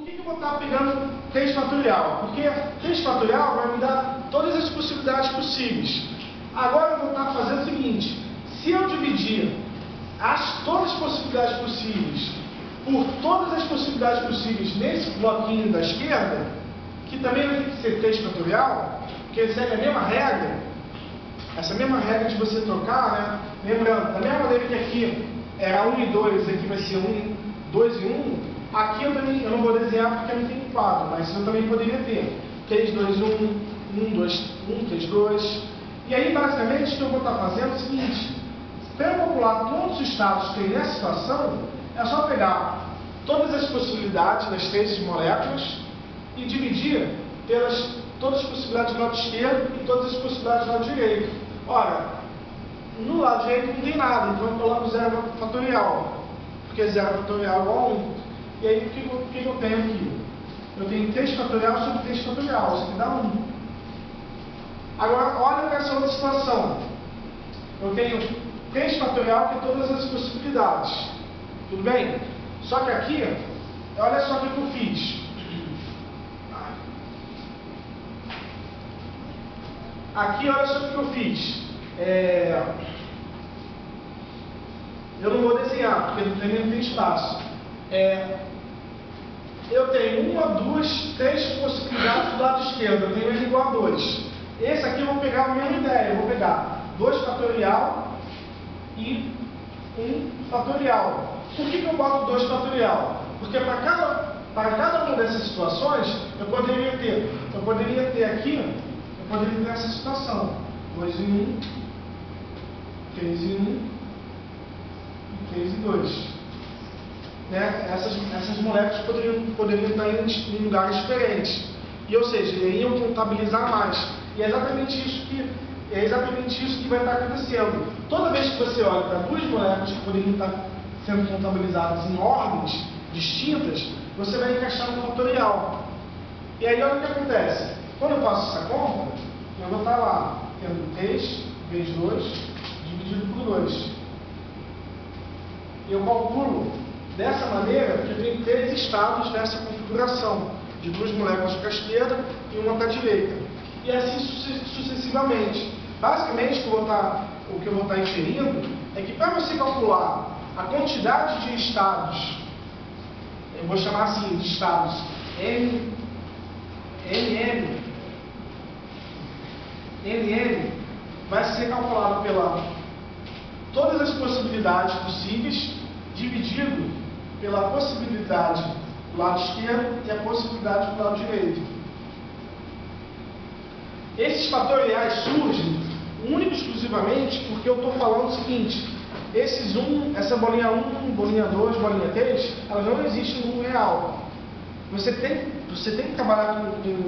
que eu vou estar pegando 3 fatorial? Porque 3 fatorial vai me dar todas as possibilidades possíveis. Agora eu vou estar fazendo o seguinte: se eu dividir todas as possibilidades possíveis por todas as possibilidades possíveis nesse bloquinho da esquerda, que também vai ter que ser 3 fatorial, que segue a mesma regra, essa mesma regra de você trocar, né? Lembrando, da mesma maneira que aqui era 1 e 2, aqui vai ser 2 e 1, aqui eu não vou desenhar porque eu não tenho quadro, mas eu também poderia ter 3, 2, 1, 1, 2, 1, 3, 2. E aí, basicamente, o que eu vou estar fazendo é o seguinte: para eu calcular todos os estados que tem nessa situação, é só pegar todas as possibilidades das 3 moléculas e dividir pelas todas as possibilidades do lado esquerdo e todas as possibilidades do lado direito. Ora, no lado direito não tem nada, então eu coloco 0 fatorial, porque 0 fatorial é igual a 1. E aí, o que eu tenho aqui? Eu tenho 3 fatorial sobre 3 fatorial, isso aqui dá 1. Agora, olha para essa outra situação. Eu tenho 3 fatorial, que é todas as possibilidades. Tudo bem? Só que aqui, olha só o que eu fiz. Aqui, olha só o que eu fiz. Eu não vou desenhar, porque também não tem espaço. Eu tenho 1, 2, 3 possibilidades do lado esquerdo. Eu tenho N igual a 2. Esse aqui eu vou pegar a mesma ideia. Eu vou pegar 2 fatorial e 1 fatorial. Por que eu boto 2 fatorial? Porque para cada uma dessas situações, eu poderia ter essa situação: 2 e 1, 3 e 1 e 3 e 2. Né? Essas moléculas poderiam estar em lugares diferentes. E, ou seja, iriam contabilizar mais. E é exatamente isso que vai estar acontecendo. Toda vez que você olha para 2 moléculas que poderiam estar sendo contabilizadas em ordens distintas, você vai encaixar no fatorial. E aí, olha o que acontece. Quando eu faço essa conta, eu vou estar lá tendo 3 vezes 2 dividido por 2. Eu calculo dessa maneira que eu tenho 3 estados nessa configuração, de 2 moléculas para a esquerda e uma para a direita. E assim sucessivamente. Basicamente, o que eu vou estar inferindo é que para você calcular a quantidade de estados, eu vou chamar assim de estados NN, vai ser calculado pela todas as possibilidades possíveis, dividido pela possibilidade do lado esquerdo e a possibilidade do lado direito. Esses fatoriais surgem única e exclusivamente porque eu estou falando o seguinte: essa bolinha 1, bolinha 2, bolinha 3, elas não existem no mundo real. Você tem que trabalhar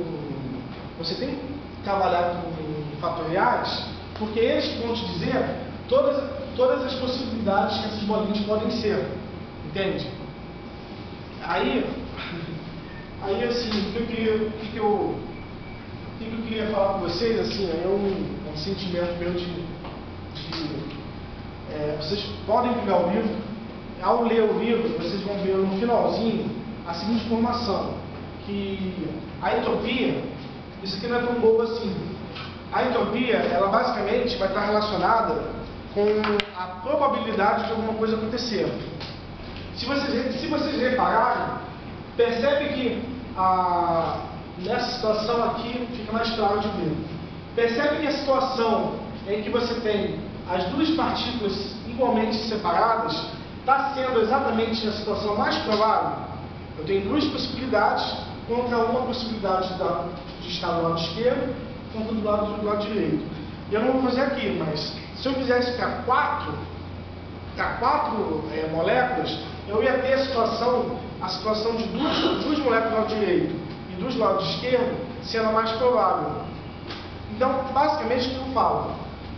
com fatoriais, porque eles vão te dizer todas as possibilidades que essas bolinhas podem ser. Entende? Aí assim, o que eu queria falar com vocês, assim, é um sentimento meu vocês podem pegar o livro. Ao ler o livro, vocês vão ver no finalzinho a seguinte informação: que a entropia, isso aqui não é tão bobo assim. A entropia, ela basicamente vai estar relacionada com a probabilidade de alguma coisa acontecer. Se vocês repararem, percebe que nessa situação aqui fica mais claro de ver. Percebe que a situação em que você tem as 2 partículas igualmente separadas está sendo exatamente a situação mais provável. Eu tenho 2 possibilidades contra uma possibilidade de estar do lado esquerdo contra do lado direito. E eu não vou fazer aqui, mas se eu fizesse para 4 moléculas, eu ia ter a situação de 2 moléculas do lado direito e 2 do lado esquerdo sendo a mais provável. Então, basicamente, o que eu falo?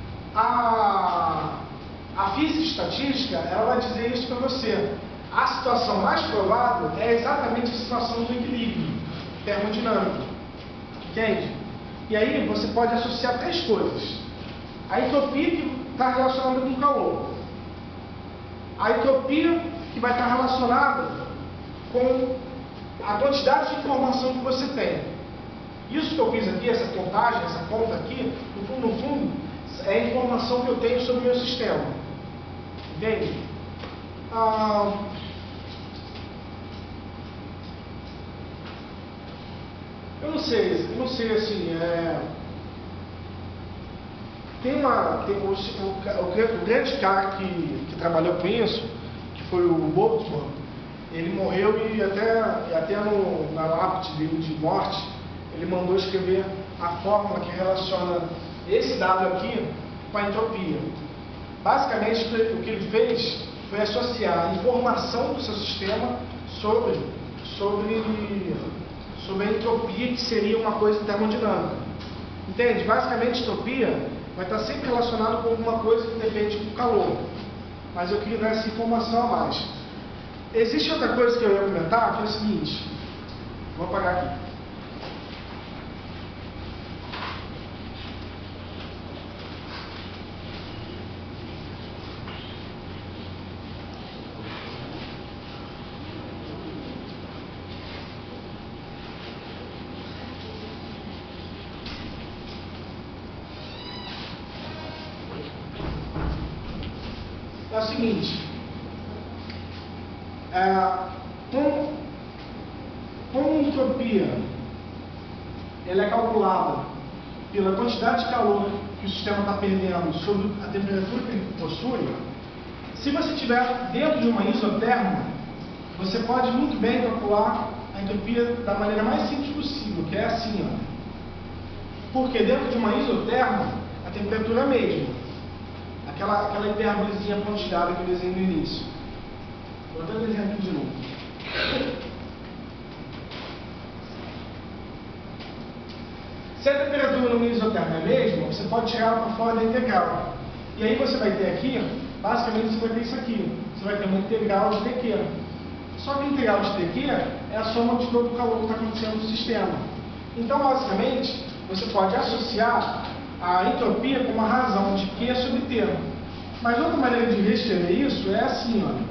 A física estatística, ela vai dizer isso para você. A situação mais provável é exatamente a situação do equilíbrio termodinâmico. Entende? E aí você pode associar 3 coisas. A entropia, que está relacionada com o calor. A entropia, que vai estar relacionada com a quantidade de informação que você tem. Isso que eu fiz aqui, essa contagem, essa conta aqui, no fundo, é a informação que eu tenho sobre o meu sistema. Entende? Eu não sei assim, o grande cara que trabalhou com isso, que foi o Boltzmann, ele morreu e até na lápide dele de morte, ele mandou escrever a fórmula que relaciona esse dado aqui com a entropia. Basicamente, o que ele fez foi associar a informação do seu sistema sobre a entropia, que seria uma coisa termodinâmica. Entende? Basicamente, entropia vai estar sempre relacionado com alguma coisa que depende do calor. Mas eu queria dar essa informação a mais. Existe outra coisa que eu ia comentar, que é o seguinte. Vou apagar aqui. É o seguinte, como a entropia ela é calculada pela quantidade de calor que o sistema está perdendo sobre a temperatura que ele possui, se você estiver dentro de uma isoterma, você pode muito bem calcular a entropia da maneira mais simples possível, que é assim, ó. Porque dentro de uma isoterma, a temperatura é a mesma. Aquela hipérbolezinha pontilhada que eu desenhei no início. Vou até desenhar aqui de novo. Se a temperatura no isotermo é a mesma, você pode tirar ela para fora da integral. E aí você vai ter aqui, basicamente você vai ter isso aqui. Você vai ter uma integral de dq. Só que a integral de dq é a soma de todo o calor que está acontecendo no sistema. Então, basicamente, você pode associar a entropia com uma razão de Q sobre T. Mas outra maneira de reescrever isso é assim, ó.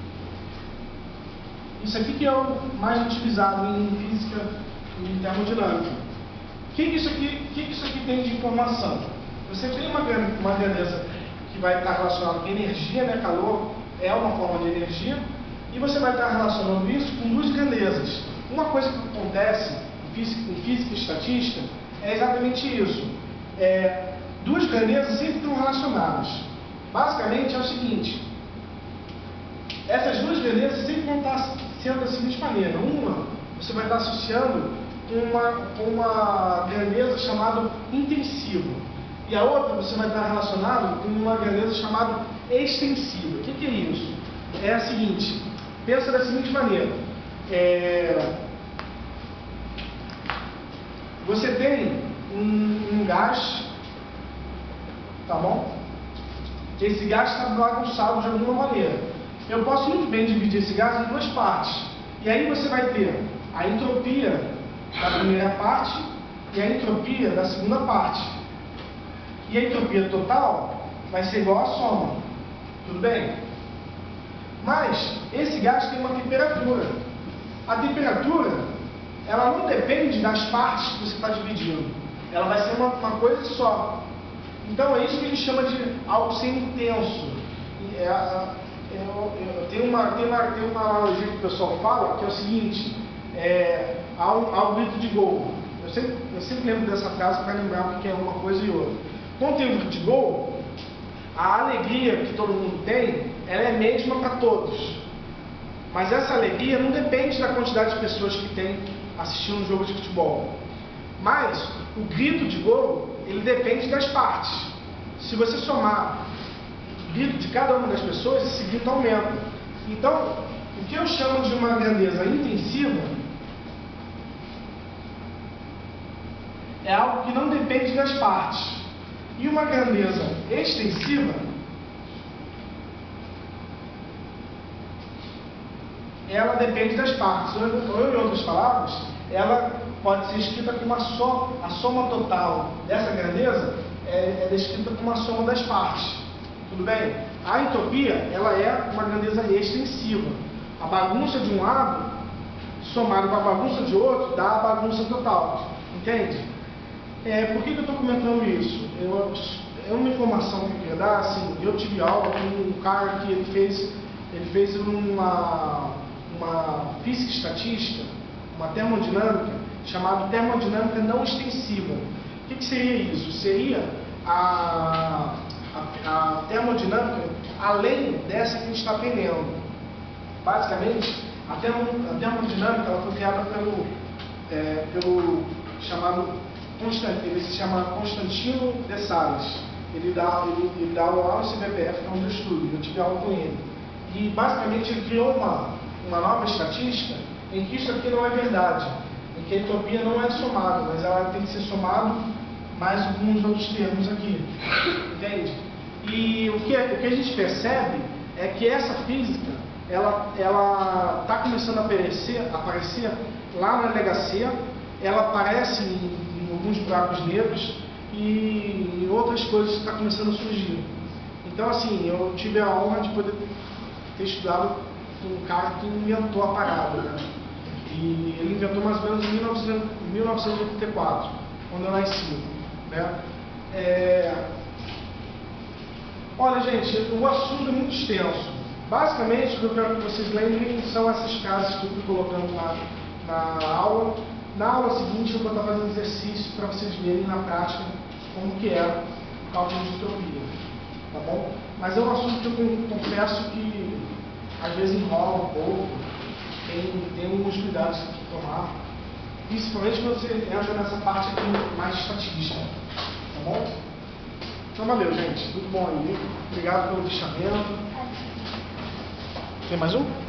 Isso aqui que é o mais utilizado em física e termodinâmica. O que isso aqui tem de informação? Você tem uma grandeza que vai estar relacionada com energia, né? Calor é uma forma de energia. E você vai estar relacionando isso com duas grandezas. Uma coisa que acontece em física e estatística é exatamente isso. Duas grandezas sempre estão relacionadas. Basicamente é o seguinte: essas duas grandezas sempre vão estar sendo da seguinte maneira. Uma, você vai estar associando uma grandeza chamada intensiva. E a outra você vai estar relacionado com uma grandeza chamada extensiva. O que é isso? É a seguinte, pensa da seguinte maneira. Você tem um gás, tá bom? Esse gás está bagunçado de alguma maneira. Eu posso muito bem dividir esse gás em duas partes. E aí você vai ter a entropia da primeira parte e a entropia da segunda parte. E a entropia total vai ser igual à soma. Tudo bem? Mas esse gás tem uma temperatura. A temperatura, ela não depende das partes que você está dividindo. Ela vai ser uma coisa só. Então é isso que a gente chama de algo ser intenso. Tem uma analogia que o pessoal fala, que é o seguinte: há um grito de gol. Eu sempre lembro dessa frase para lembrar o que é uma coisa e outra. Quando tem um grito de gol, a alegria que todo mundo tem, ela é a mesma para todos. Mas essa alegria não depende da quantidade de pessoas que tem assistindo um jogo de futebol. Mas o grito de gol, ele depende das partes. Se você somar o grito de cada uma das pessoas, esse grito aumenta. Então, o que eu chamo de uma grandeza intensiva é algo que não depende das partes. E uma grandeza extensiva ela depende das partes. Ou, em outras palavras, ela pode ser escrita como a soma total dessa grandeza é descrita como a soma das partes. Tudo bem? A entropia, ela é uma grandeza extensiva. A bagunça de um lado somado com a bagunça de outro, dá a bagunça total. Entende? Por que eu estou comentando isso? É uma informação que eu queria dar. Assim, eu tive aula com um cara que ele fez uma física estatística, uma termodinâmica, chamada termodinâmica não extensiva. O que seria isso? Seria a termodinâmica além dessa que a gente está aprendendo. Basicamente, a termodinâmica ela foi criada pelo chamado, ele se chama Constantino de Sales. Ele dá aula lá no CBPF, que é onde eu estudo, eu tive aula com ele. E basicamente ele criou uma nova estatística em que isso aqui não é verdade, em que a entropia não é somada, mas ela tem que ser somado mais alguns outros termos aqui, entende? E o que a gente percebe é que essa física, ela está começando a aparecer lá na LHC, ela aparece em alguns buracos negros e em outras coisas que estão começando a surgir. Então, assim, eu tive a honra de poder ter estudado com um cara que inventou a parada, né? E ele inventou mais ou menos em 1984, quando eu nasci, né? Olha, gente, o assunto é muito extenso. Basicamente, o que eu quero que vocês lembrem são essas casas que eu fui colocando na aula. Na aula seguinte, eu vou estar fazendo exercício para vocês verem na prática como que é o cálculo de entropia, tá bom? Mas é um assunto que eu confesso que às vezes enrola um pouco, tem alguns cuidados que tem que tomar, principalmente quando você entra nessa parte aqui mais estatística, tá bom? Então valeu, gente, tudo bom aí, obrigado pelo deixamento. Tem mais um?